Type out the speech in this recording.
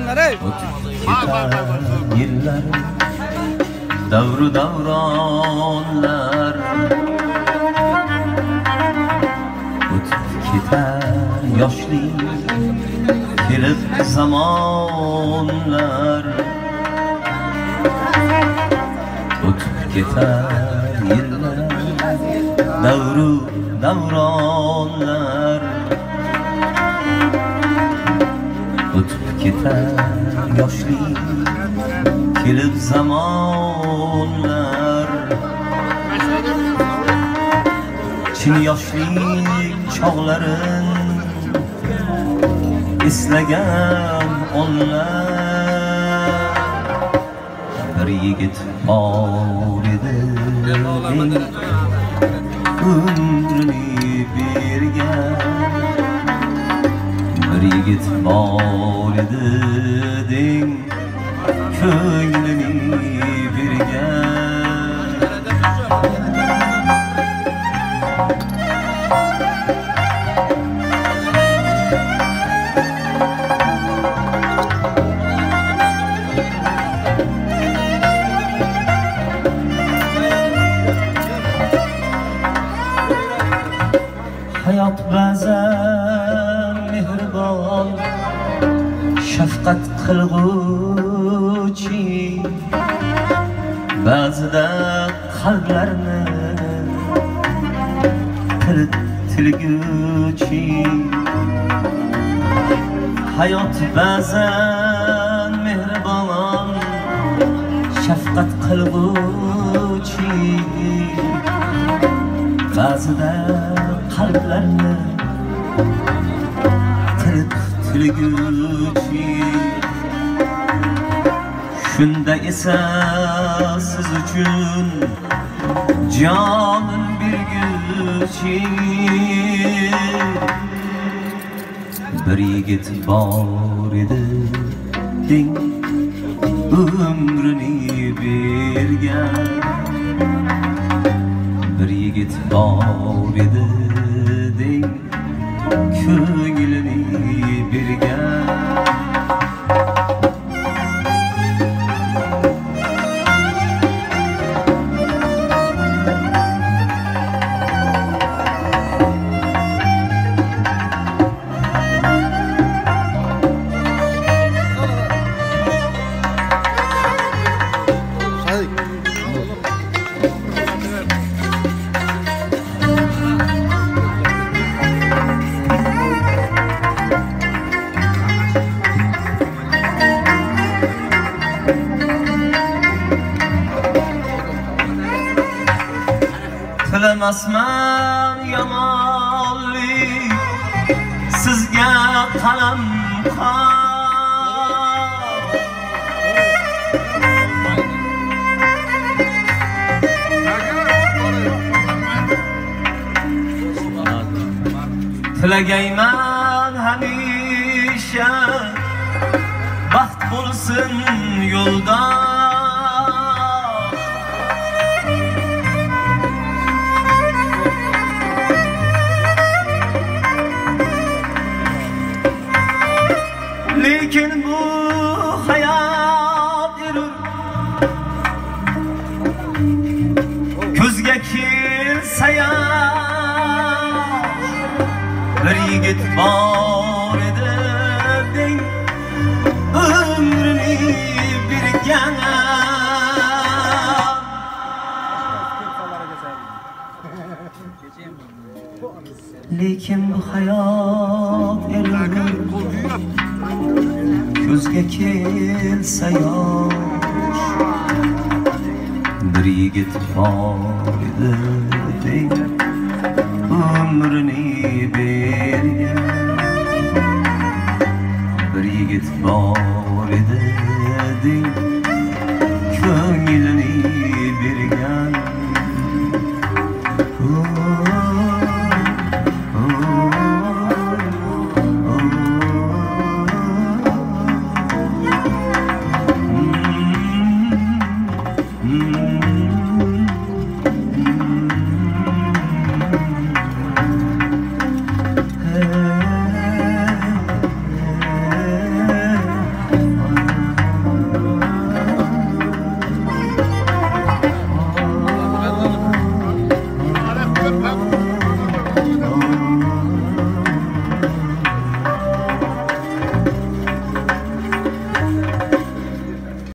yıllar davru davronlar o'tib ketar yoshlik kelib zamonlar o'tib ketar yillar davru davronlar o'tib ketar yoshlik kelib zamonlar chin yoshlik chog'larin eslagan onlar bir yigit bor edi umrini bergan bir yigit bor edi deng ko'nglini bergan hayot ba'zan mehribon shafqat qilg'uvchi ba'zida qalblarni tilguvchi hayot ba'zan mehribon shafqat qilg'uvchi ba'zida qalblarni tilguvchi shunda esa siz uchun jonin berguvchi bir yigit bor edi deng umrini bergan bir yigit bor edi deng ko'nglini bergan Tilamasman yomonlik sizga qalam tilagayman hamisha baxt bo'lsin yo'lda lekin bu hayot erur ko'zga kelsa bir yigit bor edi deng umrini bergan lekin bu hayot erur ko'zga kelsa yosh bir yigit bor edi deng umrini bergan bir yigit bor edi deng